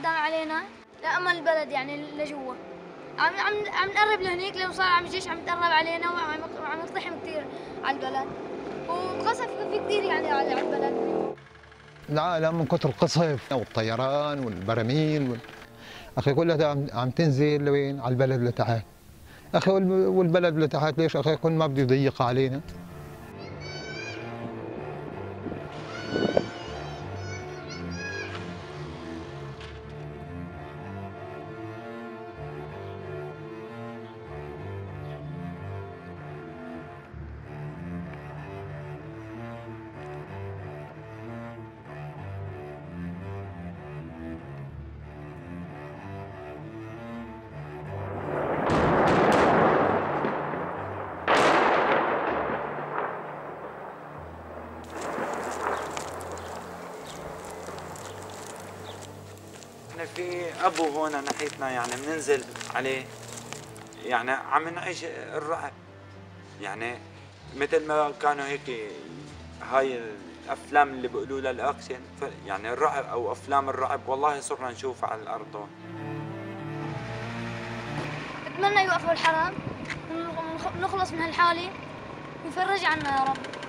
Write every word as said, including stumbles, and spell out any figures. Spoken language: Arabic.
قدام علينا لأمن البلد يعني لجوا. عم عم عم نقرب لهنيك لو صار عم الجيش عم يتقرب علينا وعم عم يقتحم كثير على البلد. وقصف في كثير يعني على البلد. العالم من كثر القصف والطيران والبراميل وال... اخي كلها عم عم تنزل لوين؟ على البلد لتحت. اخي والبلد لتحت ليش اخي؟ كل ما بده يضيق علينا. في ابو هون ناحيتنا يعني بننزل عليه، يعني عم نعيش الرعب، يعني مثل ما كانوا هيك هاي الافلام اللي بيقولوا لها الاكشن، يعني الرعب او افلام الرعب والله صرنا نشوفها على الارض هون. بتمنى يوقفوا الحرب ونخلص من هالحاله ويفرج عنا يا رب.